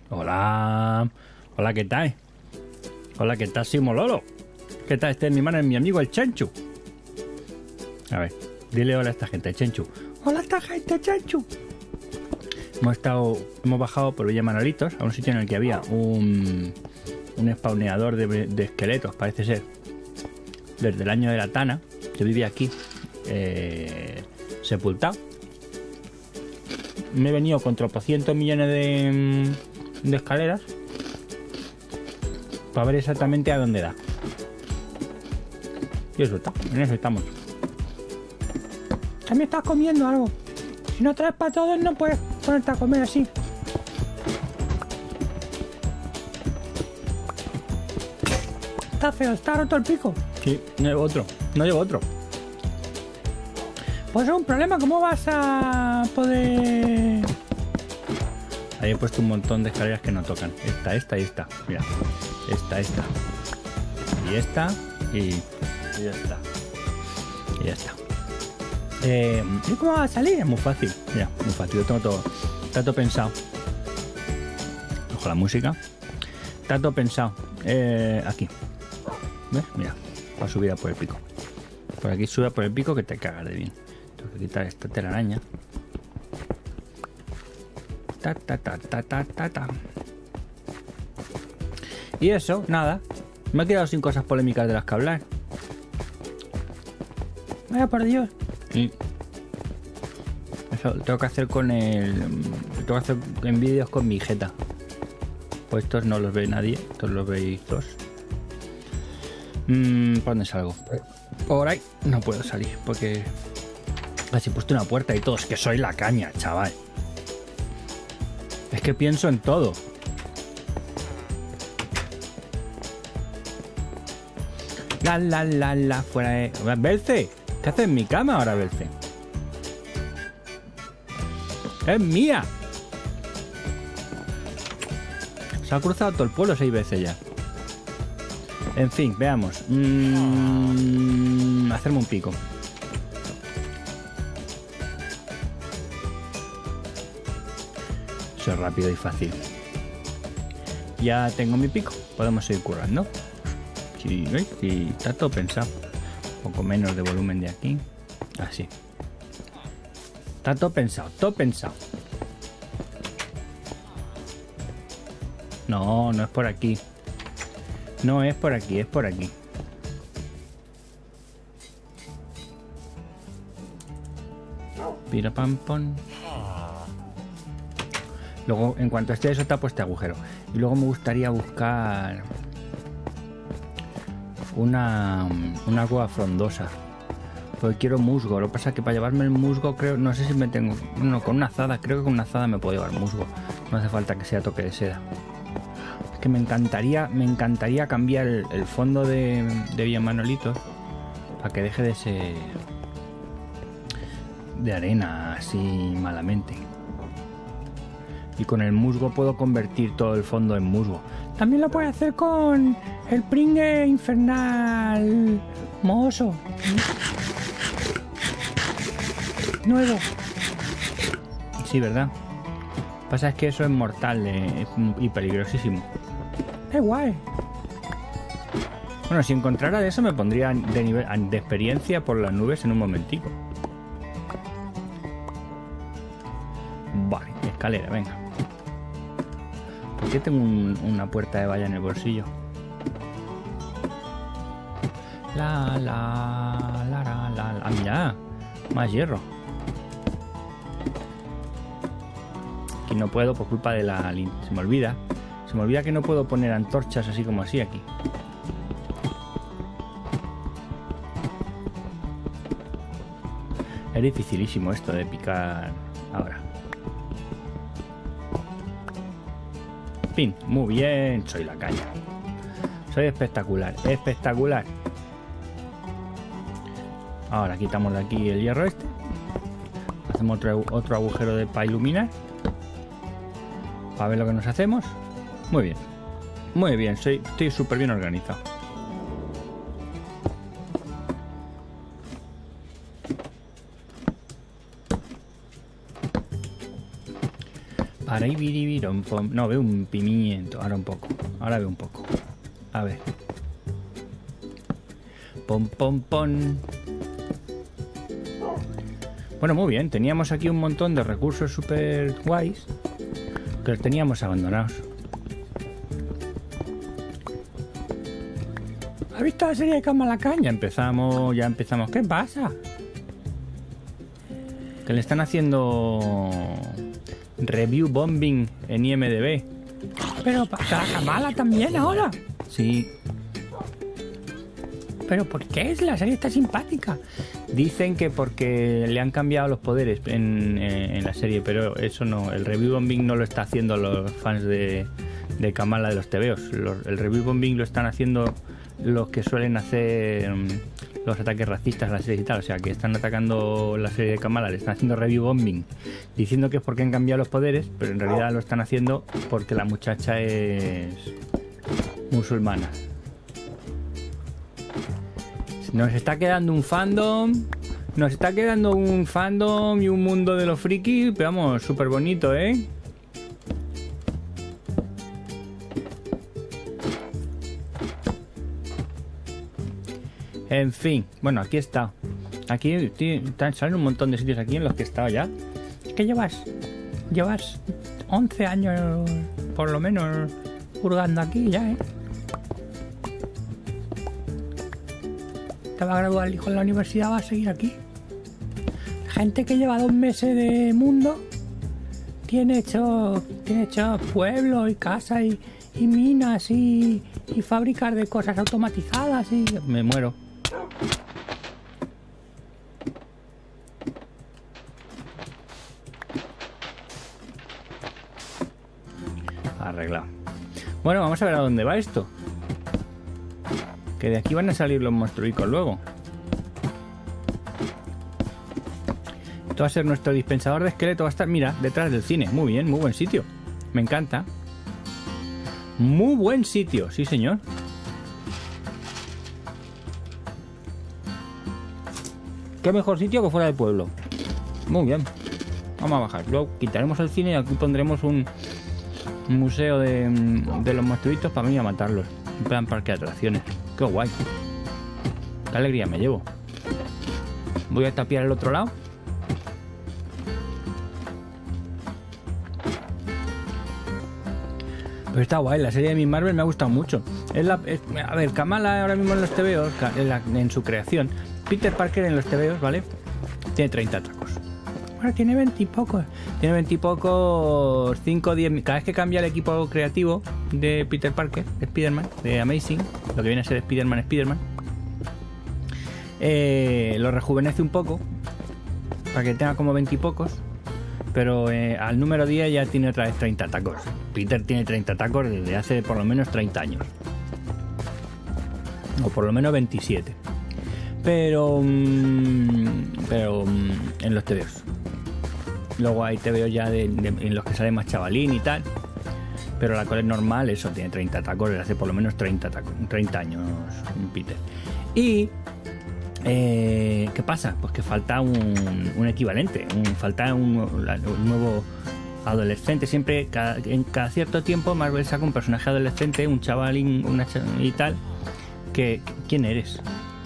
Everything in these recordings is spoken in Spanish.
Hola. Hola, ¿qué tal? Hola, ¿qué tal, Simo Lolo? ¿Qué tal? Este es mi amigo el Chenchu. A ver, dile hola a esta gente, Chenchu. Hola a esta gente, Chenchu. Hemos bajado por Villa Manolitos a un sitio en el que había un spawneador de esqueletos, parece ser, desde el año de la Tana, que vive aquí, sepultado. Me he venido con tropocientos millones de escaleras para ver exactamente a dónde da. Y eso está, en eso estamos. También estás comiendo algo. Si no traes para todos, no puedes ponerte a comer así. Está feo, está roto el pico. Sí, no llevo otro. No llevo otro. Pues es un problema, ¿cómo vas a poder...? Ahí he puesto un montón de escaleras que no tocan. Esta y esta. Mira. Esta. Y esta. Y ya está. Y ya está. ¿Y cómo va a salir? Es muy fácil. Mira, muy fácil. Yo tengo todo. Está todo pensado. Ojo la música. Está todo pensado. Aquí. ¿Ves? Mira. Va a subir a por el pico. Por aquí sube a por el pico que te cagas de bien. Tengo que quitar esta telaraña. Ta. Y eso, nada. Me he quedado sin cosas polémicas de las que hablar. Vaya por Dios. Y eso tengo que hacer con el... Tengo que hacer en vídeos con mi jeta. Pues estos no los ve nadie. Estos los veis dos. ¿Por dónde salgo? Por ahí no puedo salir porque... Así he puesto una puerta y todo. Es que soy la caña, chaval. Es que pienso en todo. La, fuera de... Belce, ¿qué haces en mi cama ahora, Belce? ¡Es mía! Se ha cruzado todo el pueblo 6 veces ya. En fin, veamos. Hacerme un pico. Eso es rápido y fácil. Ya tengo mi pico. Podemos seguir currando. Sí, ¿veis? Sí, está todo pensado. Un poco menos de volumen de aquí. Así. Está todo pensado, todo pensado. No, no es por aquí. No es por aquí, es por aquí. Pira pam pam. Luego, en cuanto esté eso, está puesto agujero. Y luego me gustaría buscar una cueva frondosa. Porque quiero musgo. Lo que pasa es que para llevarme el musgo, creo, no sé si me tengo... No, con una azada, creo que con una azada me puedo llevar musgo. No hace falta que sea toque de seda. Es que me encantaría cambiar el fondo de Villa Manolitos para que deje de ser de arena así malamente. Y con el musgo puedo convertir todo el fondo en musgo. También lo puedo hacer con el pringue infernal mohoso. Nuevo. Sí, ¿verdad? Pasa es que eso es mortal y peligrosísimo. ¡Qué guay! Bueno, si encontrara de eso me pondría de nivel de experiencia por las nubes en un momentico. Vale, escalera, venga. ¿Por qué tengo una puerta de valla en el bolsillo? Ah, mira, más hierro. Aquí no puedo por culpa de la... Se me olvida que no puedo poner antorchas así como así aquí. Es dificilísimo esto de picar ahora. Pin, muy bien, soy la caña. Soy espectacular, espectacular. Ahora quitamos de aquí el hierro este. Hacemos otro agujero para iluminar. Para ver lo que nos hacemos. Muy bien. Muy bien, estoy súper bien organizado. No, veo un pimiento. Ahora un poco. Ahora veo un poco. A ver. Pom, pom, pom. Bueno, muy bien. Teníamos aquí un montón de recursos super guays que los teníamos abandonados. ¿Has visto la serie de Kamala Khan? Ya empezamos. ¿Qué pasa? Que le están haciendo review bombing en IMDb. Pero para Kamala también ahora. Sí. ¿Pero por qué? La serie está simpática. Dicen que porque le han cambiado los poderes en la serie, pero eso no. El review bombing no lo está haciendo los fans de Kamala de los tebeos. El review bombing lo están haciendo los que suelen hacer los ataques racistas a la serie y tal. O sea, que están atacando la serie de Kamala, le están haciendo review bombing, diciendo que es porque han cambiado los poderes, pero en realidad lo están haciendo porque la muchacha es musulmana. Nos está quedando un fandom. Nos está quedando un fandom y un mundo de los frikis, pero vamos, súper bonito, ¿eh? En fin, bueno, aquí está. Aquí salen un montón de sitios aquí en los que he estado ya. Es que llevas 11 años por lo menos hurgando aquí ya, ¿eh? Te va a graduar el hijo en la universidad, va a seguir aquí. Gente que lleva 2 meses de mundo tiene hecho pueblos y casas y minas y fábricas de cosas automatizadas y... Me muero. Arreglado. Bueno, vamos a ver a dónde va esto. Que de aquí van a salir los monstruicos luego. Esto va a ser nuestro dispensador de esqueleto. Va a estar, mira, detrás del cine. Muy bien, muy buen sitio. Me encanta. Muy buen sitio, sí señor. Qué mejor sitio que fuera del pueblo. Muy bien. Vamos a bajar. Luego quitaremos el cine y aquí pondremos un museo de los monstruitos para mí a matarlos. En plan parque de atracciones. Qué guay. Qué alegría me llevo. Voy a tapiar el otro lado. Pero está guay. La serie de Miss Marvel me ha gustado mucho. A ver, Kamala ahora mismo en los tebeos, en su creación. Peter Parker en los tebeos, ¿vale? Tiene 30 tacos. Bueno, tiene 20 y pocos. Tiene 20 y pocos, 5 o 10. Cada vez que cambia el equipo creativo de Peter Parker, de Spider-Man, de Amazing, lo que viene a ser Spider-Man, lo rejuvenece un poco para que tenga como 20 y pocos. Pero al número 10 ya tiene otra vez 30 tacos. Peter tiene 30 tacos desde hace por lo menos 30 años. O por lo menos 27. Pero en los tebeos. Luego hay tebeos ya en los que sale más chavalín y tal. Pero la cola es normal, eso, tiene 30 tacos desde hace por lo menos 30 años Peter. Y ¿qué pasa? Pues que falta un equivalente, falta un nuevo adolescente. Siempre, en cada cierto tiempo, Marvel saca un personaje adolescente, un chavalín, y tal. ¿Quién eres?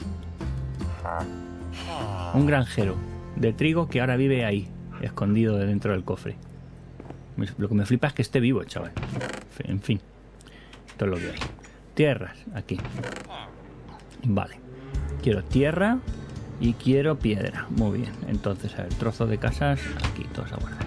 Un granjero de trigo que ahora vive ahí, escondido dentro del cofre. Lo que me flipa es que esté vivo, chaval. En fin, esto es lo que hay. Tierras, aquí. Vale. Quiero tierra y quiero piedra. Muy bien. Entonces, a ver, trozos de casas aquí, todos a guardar.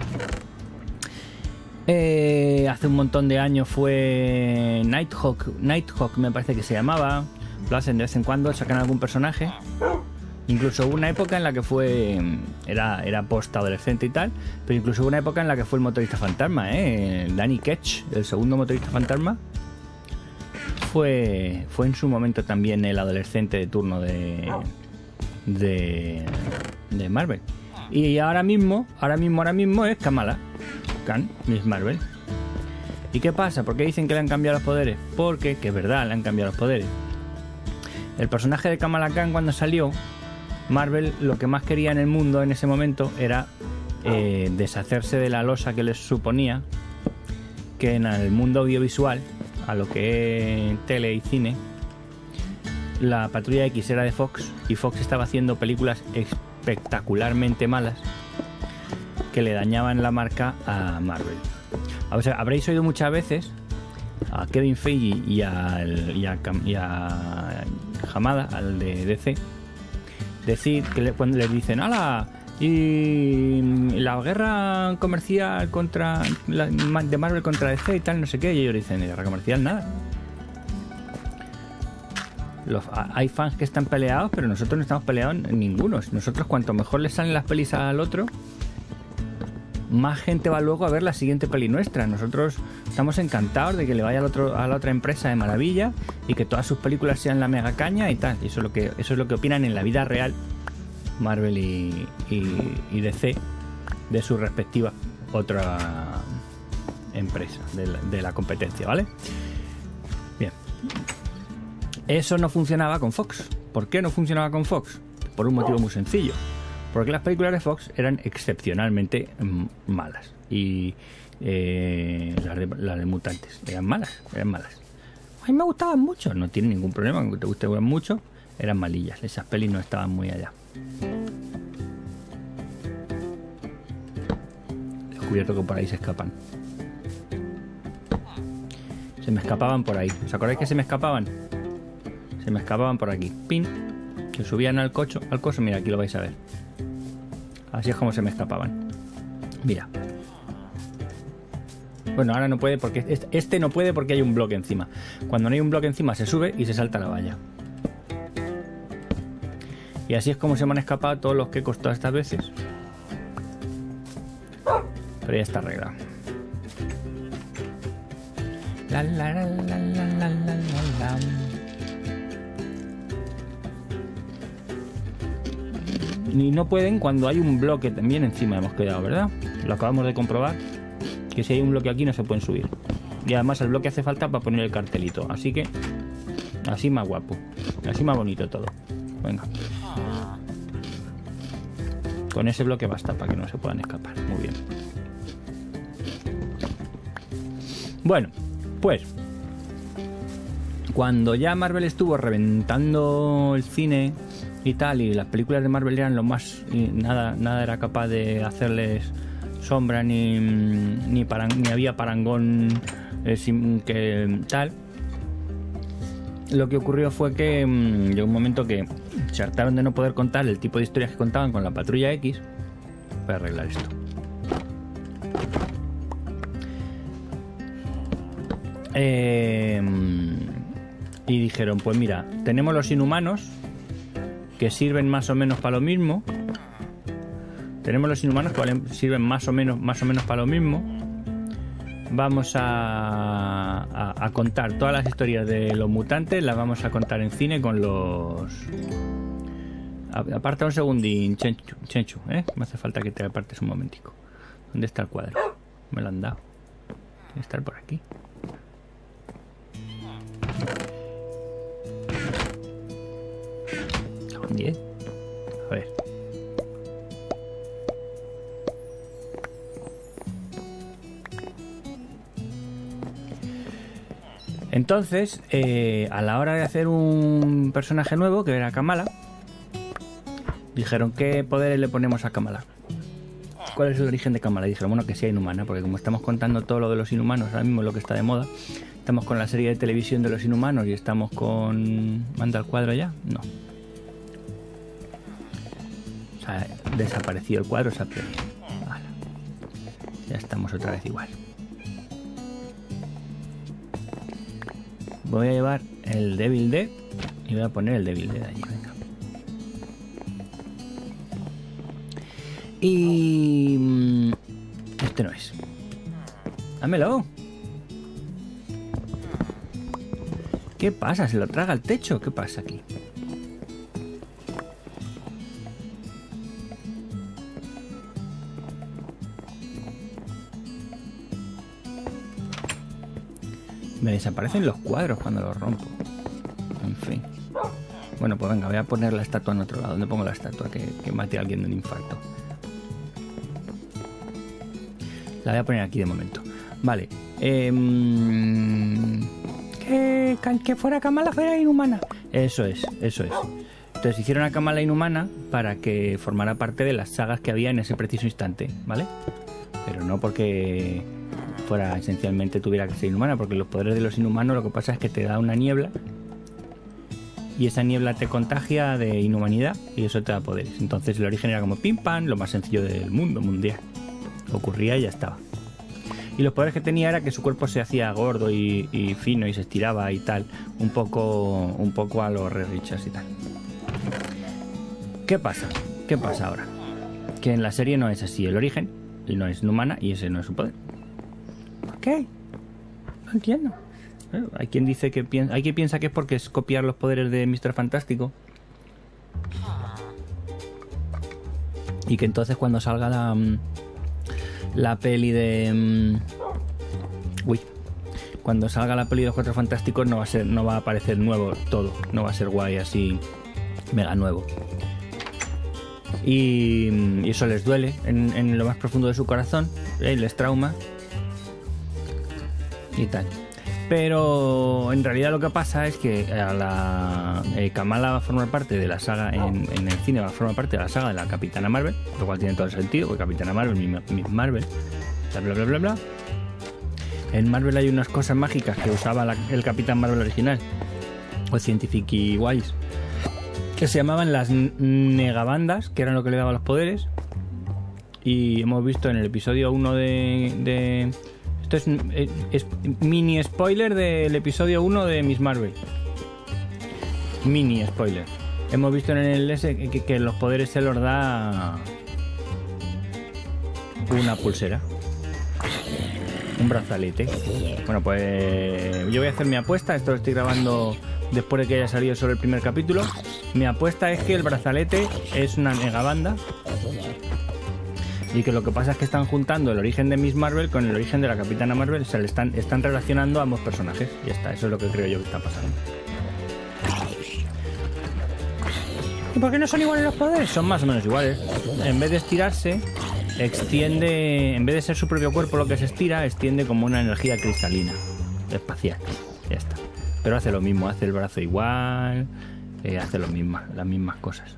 Hace un montón de años fue Nighthawk me parece que se llamaba. Lo hacen de vez en cuando, sacan algún personaje. Incluso hubo una época en la que fue... Era post-adolescente y tal. Pero incluso hubo una época en la que fue el motorista fantasma, Danny Ketch, el segundo motorista fantasma. Fue en su momento también el adolescente de turno de Marvel. Y ahora mismo es Kamala Khan, Miss Marvel. ¿Y qué pasa? ¿Por qué dicen que le han cambiado los poderes? Porque, que es verdad, le han cambiado los poderes. El personaje de Kamala Khan, cuando salió, Marvel lo que más quería en el mundo en ese momento era deshacerse de la losa que les suponía que en el mundo audiovisual, a lo que es tele y cine, la Patrulla X era de Fox y Fox estaba haciendo películas espectacularmente malas que le dañaban la marca a Marvel. O sea, habréis oído muchas veces a Kevin Feige y a Hamada, al de DC, decir que cuando les dicen ¡hala! Y la guerra comercial de Marvel contra DC y tal, no sé qué, y ellos dicen, guerra comercial nada. Hay fans que están peleados, pero nosotros no estamos peleados ninguno. Nosotros, cuanto mejor les salen las pelis al otro, más gente va luego a ver la siguiente peli nuestra. Nosotros estamos encantados de que le vaya a la otra empresa de maravilla y que todas sus películas sean la mega caña y tal. Y eso es lo que opinan en la vida real Marvel y DC de su respectiva otra empresa de la competencia, ¿vale? Bien. Eso no funcionaba con Fox. ¿Por qué no funcionaba con Fox? Por un motivo muy sencillo. Porque las películas de Fox eran excepcionalmente malas. Y las de mutantes eran malas. A mí me gustaban mucho. No tiene ningún problema, aunque te gusten mucho. Eran malillas. Esas pelis no estaban muy allá. He descubierto que por ahí se escapan. Se me escapaban por ahí. ¿Os acordáis que se me escapaban? Se me escapaban por aquí. Pin. Que subían al coso. Mira, aquí lo vais a ver. Así es como se me escapaban. Mira. Bueno, ahora no puede porque... Este no puede porque hay un bloque encima. Cuando no hay un bloque encima se sube y se salta la valla. Y así es como se me han escapado todos los que he costado estas veces. Pero ya está arreglado. La la la la la la la. Y no pueden cuando hay un bloque también encima, hemos quedado, ¿verdad? Lo acabamos de comprobar, que si hay un bloque aquí no se pueden subir. Y además el bloque hace falta para poner el cartelito. Así que, así más guapo, así más bonito todo. Venga. Con ese bloque basta para que no se puedan escapar. Muy bien. Bueno, pues cuando ya Marvel estuvo reventando el cine y tal, y las películas de Marvel eran lo más, y nada era capaz de hacerles sombra, ni había parangón que tal. Lo que ocurrió fue que llegó un momento que se hartaron de no poder contar el tipo de historias que contaban con la Patrulla X para arreglar esto. Y dijeron, pues mira, tenemos los Inhumanos que sirven más o menos para lo mismo. Tenemos los Inhumanos que sirven más o menos para lo mismo. Vamos a contar todas las historias de los mutantes, las vamos a contar en cine con los... Aparta un segundín, Chenchu, ¿eh? Me hace falta que te apartes un momentico. ¿Dónde está el cuadro? Me lo han dado. Tiene que estar por aquí. ¿Un 10? A ver. Entonces, a la hora de hacer un personaje nuevo, que era Kamala, dijeron, ¿qué poderes le ponemos a Kamala? ¿Cuál es el origen de Kamala? Y dijeron, bueno, que sea inhumana, porque como estamos contando todo lo de los inhumanos, ahora mismo es lo que está de moda, estamos con la serie de televisión de los inhumanos y estamos con... ¿Manda el cuadro ya? No. O sea, desapareció el cuadro, esa peli. Vale. Ya estamos otra vez igual. Voy a llevar el Devil Dead y voy a poner el Devil Dead allí, venga. Y... este no es. Dámelo. ¿Qué pasa? ¿Se lo traga el techo? ¿Qué pasa aquí? Me desaparecen los cuadros cuando los rompo. En fin. Bueno, pues venga, voy a poner la estatua en otro lado. ¿Dónde pongo la estatua? Que mate a alguien de un infarto. La voy a poner aquí de momento. Vale. Que fuera Kamala fuera inhumana. Eso es. Entonces hicieron a Kamala inhumana para que formara parte de las sagas que había en ese preciso instante, ¿vale? Pero no porque fuera esencialmente tuviera que ser inhumana, porque los poderes de los inhumanos lo que pasa es que te da una niebla y esa niebla te contagia de inhumanidad y eso te da poderes. Entonces el origen era como pim pam, lo más sencillo del mundo mundial. Ocurría y ya estaba. Y los poderes que tenía era que su cuerpo se hacía gordo y fino y se estiraba y tal, un poco a los Red Richards y tal. ¿Qué pasa ahora? Que en la serie no es así el origen, y no es inhumana y ese no es su poder. ¿Por qué? No entiendo. Hay quien dice que hay quien piensa que es porque es copiar los poderes de Mr. Fantástico y que entonces cuando salga la peli de cuando salga la peli de los Cuatro Fantásticos no va a aparecer nuevo todo, no va a ser guay así mega nuevo y eso les duele en lo más profundo de su corazón, les trauma y tal. Pero en realidad lo que pasa es que Kamala va a formar parte de la saga en el cine, va a formar parte de la saga de la Capitana Marvel, lo cual tiene todo el sentido, porque Capitana Marvel, Miss Marvel, bla bla bla bla. En Marvel hay unas cosas mágicas que usaba el Capitán Marvel original, o Scientific Wise, que se llamaban las negabandas, que eran lo que le daba los poderes. Y hemos visto en el episodio 1 de esto es mini spoiler del episodio 1 de Miss Marvel. Mini spoiler. Hemos visto en el S que los poderes se los da una pulsera, un brazalete. Bueno, pues yo voy a hacer mi apuesta. Esto lo estoy grabando después de que haya salido solo el primer capítulo. Mi apuesta es que el brazalete es una negabanda y que lo que pasa es que están juntando el origen de Miss Marvel con el origen de la Capitana Marvel. Se le están relacionando a ambos personajes. Ya está, eso es lo que creo yo que está pasando. ¿Y por qué no son iguales los poderes? Son más o menos iguales. En vez de estirarse, extiende, en vez de ser su propio cuerpo lo que se estira, extiende como una energía cristalina, espacial. Ya está. Pero hace lo mismo, hace el brazo igual, hace las mismas cosas.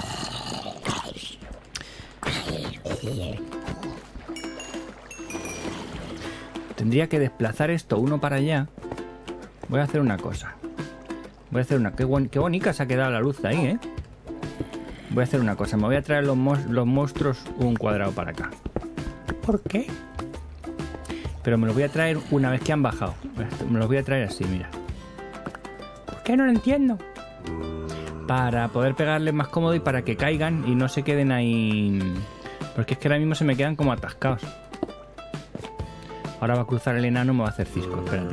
Tendría que desplazar esto uno para allá. Voy a hacer una cosa. Qué bonita se ha quedado la luz ahí, ¿eh? Voy a hacer una cosa. Me voy a traer los monstruos un cuadrado para acá. ¿Por qué? Pero me los voy a traer una vez que han bajado. Me los voy a traer así, mira. ¿Por qué? No lo entiendo. Para poder pegarles más cómodo y para que caigan y no se queden ahí. Porque es que ahora mismo se me quedan como atascados. Ahora va a cruzar el enano, me va a hacer cisco. Espérate.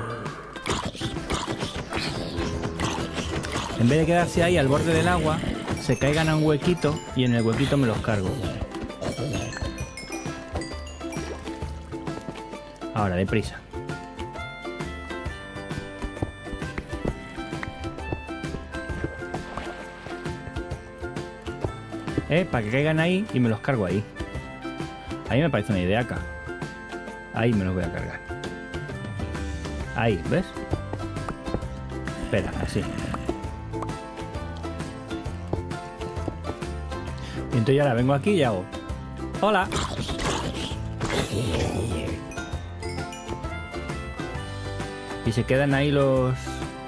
En vez de quedarse ahí al borde del agua, se caigan a un huequito y en el huequito me los cargo. Ahora, deprisa. Para que caigan ahí y me los cargo ahí. Ahí me parece una idea acá. Ahí me los voy a cargar. Ahí, ¿ves? Espera, así. Y entonces ahora vengo aquí y hago ¡hola! Y se quedan ahí los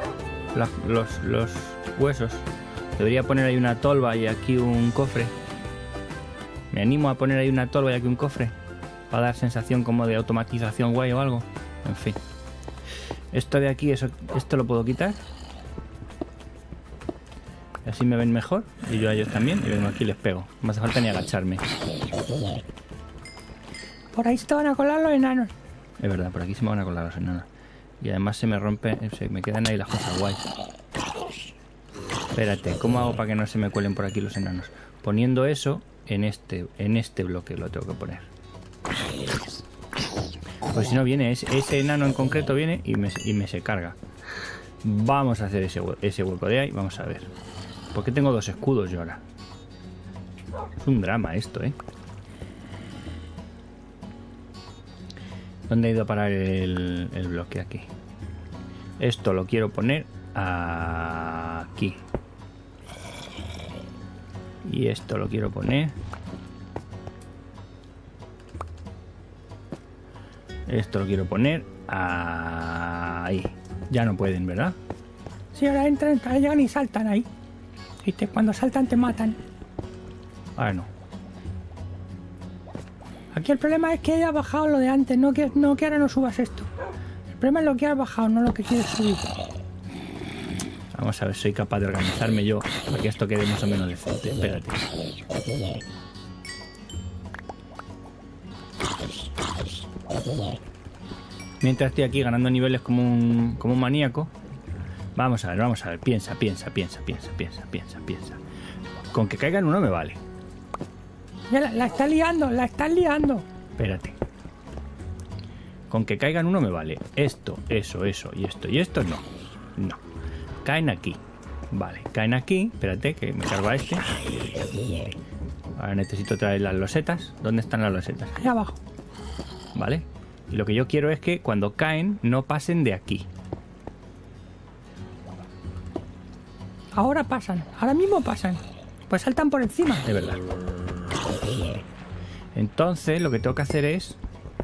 huesos. Debería poner ahí una tolva y aquí un cofre. Me animo a poner ahí una tolva y aquí un cofre para dar sensación como de automatización guay o algo. En fin. Esto de aquí, esto lo puedo quitar. Así me ven mejor. Y yo a ellos también. Y vengo aquí y les pego. No me hace falta ni agacharme. Por ahí se te van a colar los enanos. Es verdad, por aquí se me van a colar los enanos. Y además se me rompe, se me quedan ahí las cosas guays. Espérate, ¿cómo hago para que no se me cuelen por aquí los enanos? Poniendo eso en este bloque lo tengo que poner. Pues si no viene, ese enano en concreto viene y me se carga. Vamos a hacer ese hueco de ahí, vamos a ver. ¿Por qué tengo dos escudos yo ahora? Es un drama esto, ¿eh? ¿Dónde ha ido a parar el bloque? Aquí. Esto lo quiero poner aquí. Y esto lo quiero poner. Esto lo quiero poner ahí. Ya no pueden, ¿verdad? Sí, ahora entran, ahora llegan y saltan ahí. Y cuando saltan te matan. Ahora no. Aquí el problema es que haya bajado lo de antes, no que ahora no subas esto. El problema es lo que has bajado, no lo que quieres subir. Vamos a ver, soy capaz de organizarme yo para que esto quede más o menos decente. Espérate. Mientras estoy aquí ganando niveles como un maníaco. Vamos a ver. Piensa. Con que caigan uno me vale. Ya la estás liando, Espérate. Con que caigan uno me vale. Esto, eso, y esto no. No. Caen aquí. Vale, caen aquí. Espérate, que me cargo a este. Ahora necesito traer las losetas. ¿Dónde están las losetas? ahí abajo. Vale. Y lo que yo quiero es que cuando caen no pasen de aquí. Ahora pasan, ahora mismo pasan. Pues saltan por encima. De verdad. Entonces lo que tengo que hacer es...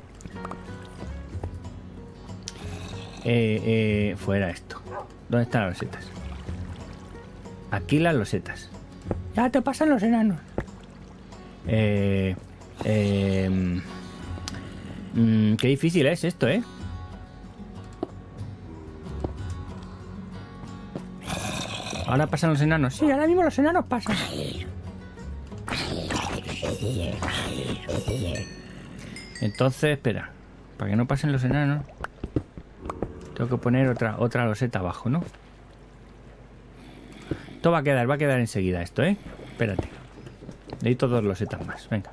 fuera esto. ¿Dónde están las losetas? Aquí las losetas. Ya te pasan los enanos. Qué difícil es esto, ¿eh? Ahora pasan los enanos. Sí, ahora mismo los enanos pasan. Entonces, espera. Para que no pasen los enanos, tengo que poner otra loseta abajo, ¿no? Esto va a quedar enseguida esto, ¿eh? Espérate. Necesito 2 losetas más. Venga.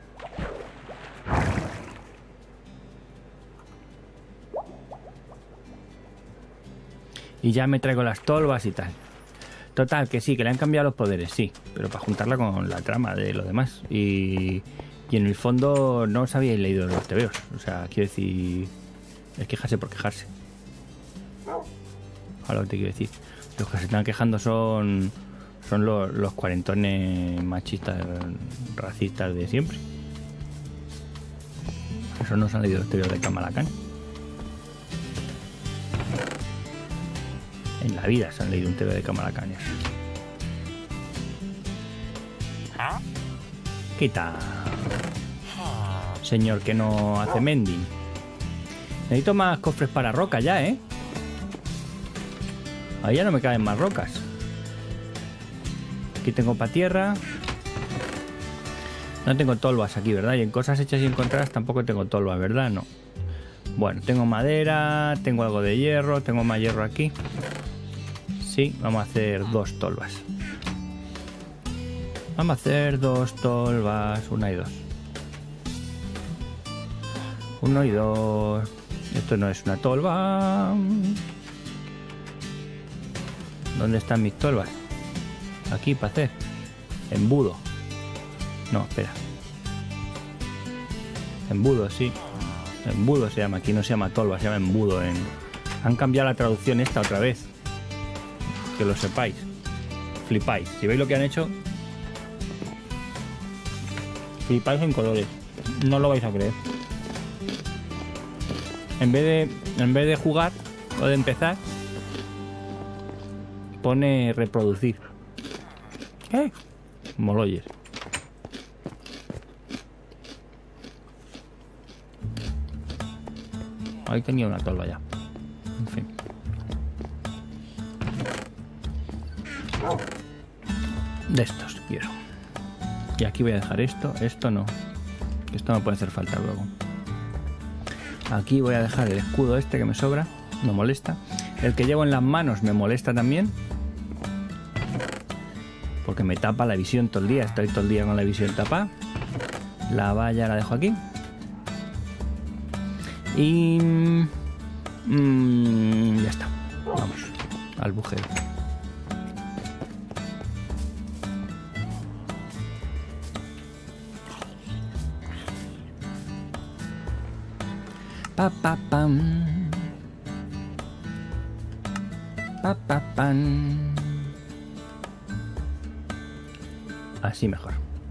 Y ya me traigo las tolvas y tal. Total, que sí, que le han cambiado los poderes, sí. Pero para juntarla con la trama de lo demás. Y en el fondo no os habíais leído los tebeos. O sea, quiero decir... Es quejarse por quejarse. Ahora lo que te quiero decir. Los que se están quejando son los cuarentones machistas, racistas de siempre. Eso no se han leído los tebeos de Kamala Khan. En la vida se han leído un tebeo de Kamala Khan. Quita. Señor que no hace mending. Necesito más cofres para roca ya, ¿eh? Ahí ya no me caben más rocas. Aquí tengo para tierra. No tengo tolvas aquí, ¿verdad? Y en cosas hechas y encontradas tampoco tengo tolvas, ¿verdad? No. Bueno, tengo madera, tengo algo de hierro, tengo más hierro aquí. Sí, vamos a hacer 2 tolvas. Vamos a hacer 2 tolvas, 1 y 2. 1 y 2. Esto no es una tolva. ¿Dónde están mis tolvas? Aquí para hacer. Embudo. No, espera. Embudo, sí. Embudo se llama. Aquí no se llama tolva, se llama embudo. Han cambiado la traducción esta otra vez. Que lo sepáis. Flipáis. Si veis lo que han hecho, flipáis en colores. No lo vais a creer. En vez de jugar o de empezar, pone reproducir. ¿Qué? Moloyes. Ahí tenía una tolva ya. En fin. De estos quiero. Y aquí voy a dejar esto. Esto no. Esto me puede hacer falta luego. Aquí voy a dejar el escudo este que me sobra. Me molesta. El que llevo en las manos me molesta también. Porque me tapa la visión todo el día. Estoy todo el día con la visión tapada. La valla la dejo aquí. Y... ya está. Vamos. Al bujero. Pa, pa, pam. Pa, pa, pam. Así mejor.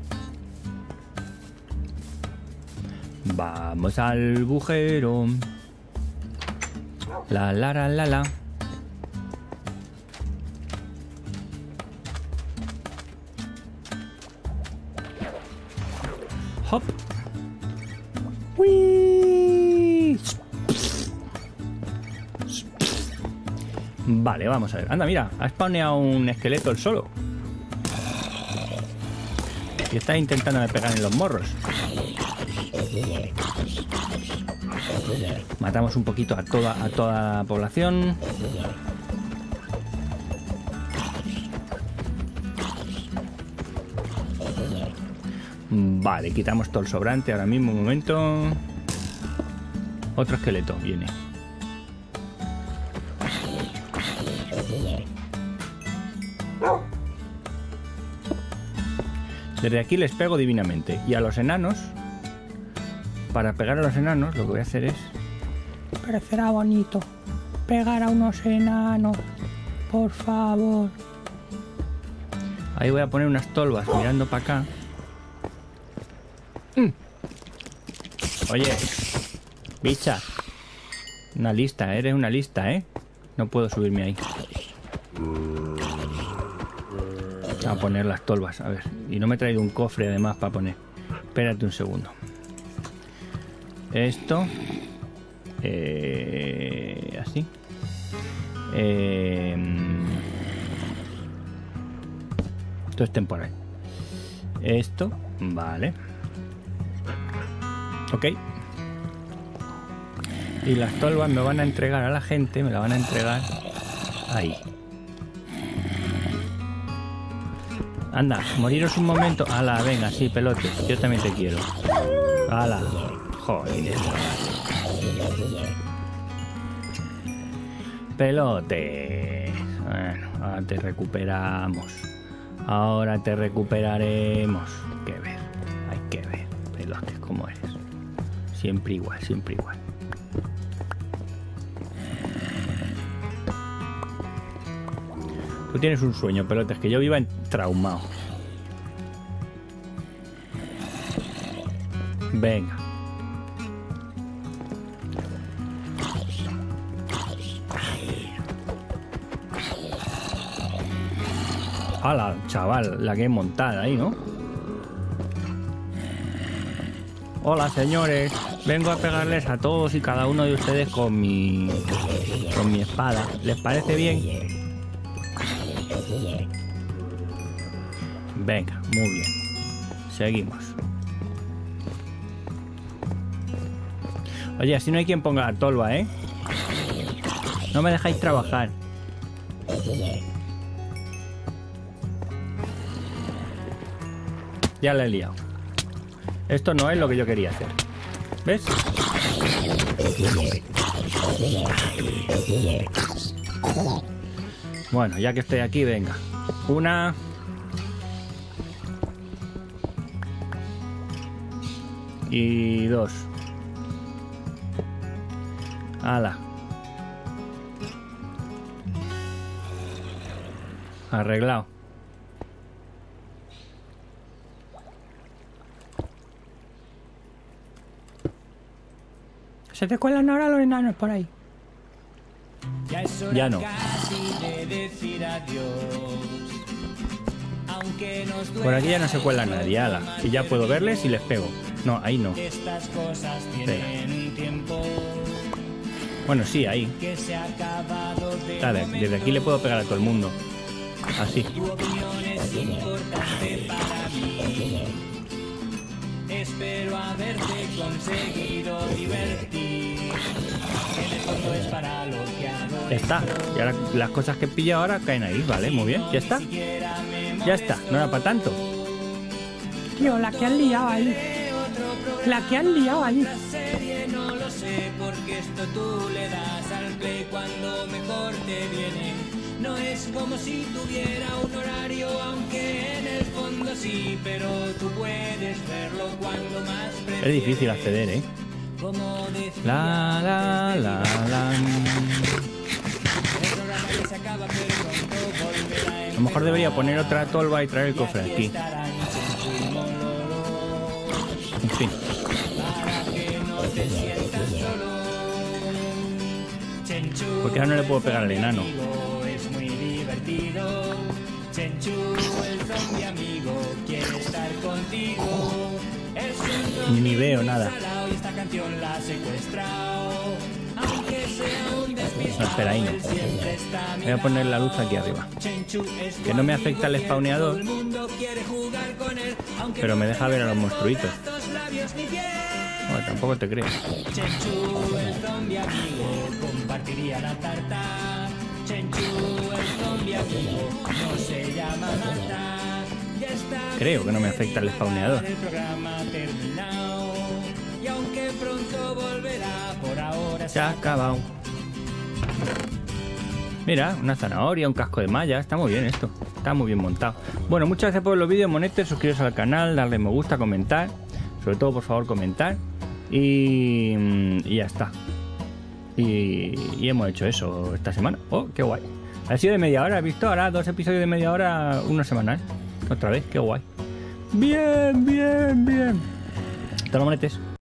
Vamos al agujero. La la la la la. Hop. ¡Uy! Vale, vamos a ver. Anda, mira, ha spawneado un esqueleto el solo. Y está intentando pegar en los morros. Matamos un poquito a toda la población. Vale, quitamos todo el sobrante ahora mismo, un momento. Otro esqueleto viene. Desde aquí les pego divinamente. Y a los enanos, para pegar a los enanos, lo que voy a hacer es... Parecerá bonito pegar a unos enanos, por favor. Ahí voy a poner unas tolvas mirando para acá. Oye, bicha. Una lista, eres una lista, ¿eh? No puedo subirme ahí. A poner las tolvas, a ver. Y no me he traído un cofre además para poner. Espérate un segundo. Esto. Así. Esto es temporal. Esto, vale. Ok. Y las tolvas me van a entregar a la gente, me la van a entregar ahí. Anda, moriros un momento. Ala, venga, sí, pelote. Yo también te quiero. Ala. Joder. Pelote. Bueno, ahora te recuperamos. Ahora te recuperaremos. Hay que ver. Hay que ver. Pelote, ¿cómo eres? Siempre igual, siempre igual. Tú tienes un sueño, Pelote, es que yo viva traumado. Venga. ¡Hala, chaval! La que he montado ahí, ¿no? Hola, señores. Vengo a pegarles a todos y cada uno de ustedes con mi espada. ¿Les parece bien? Venga, muy bien. Seguimos. Oye, así no hay quien ponga la tolva, ¿eh? No me dejáis trabajar. Ya la he liado. Esto no es lo que yo quería hacer. ¿Ves? Bueno, ya que estoy aquí, venga. Una. Y dos. ¡Hala! Arreglado. Se te cuelan ahora los enanos por ahí. Ya no. Por aquí ya no se cuela nadie, ala. Y ya puedo verles y les pego. No, ahí no. Espera. Bueno, sí, ahí. Dale, desde aquí le puedo pegar a todo el mundo. Así. Espero haberte conseguido divertir. En el fondo es para lo que hago. Está. Y ahora las cosas que pillo ahora caen ahí. Vale, muy bien. Ya está. Ya está. No era para tanto. Tío, la que han liado ahí. La que han liado ahí. No lo sé porque esto tú le das al play cuando mejor te viene. No es como si tuviera un horario, aunque en el fondo sí, pero tú puedes verlo cuando más prefieres. Es difícil acceder, ¿eh? Como decía La. el programa ya se acaba, pero pronto volverá a A lo mejor debería poner otra tolva y traer el cofre aquí. estarán Chenchu y Mololo En fin. para que no te sientas solo. Chenchu, Porque ahora no le puedo pegar al enano. es muy divertido. Chenchu, el zombie amigo, quiere estar contigo. Es un Ni veo nada. salao y esta canción la ha secuestrado. Aunque sea un despistado, No, espera, ahí no. él siempre está Voy a poner la luz aquí arriba. Chenchu es Que no me afecta el spawneador, todo el mundo quiere jugar con él, aunque pero me deja ver a los monstruitos. brazos, labios ni piel. Bueno, tampoco te crees. Chenchu, el zombie amigo, compartiría la tarta. Chenchu, el zombie amigo, no se llama Marta. Ya está Creo que no me afecta el spawneador. el programa terminado. Y aunque pronto volverá, por ahora Se ha acabado. Mira, una zanahoria, un casco de malla. Está muy bien esto. Está muy bien montado. Bueno, muchas gracias por los vídeos, monetes. Suscribiros al canal, darle me gusta, comentar. Sobre todo, por favor, comentar. Y ya está. Y hemos hecho eso esta semana. Oh, qué guay. Ha sido de media hora, ¿has visto? Ahora 2 episodios de media hora, uno semanal. Otra vez, qué guay. Bien. Hasta luego, monetes.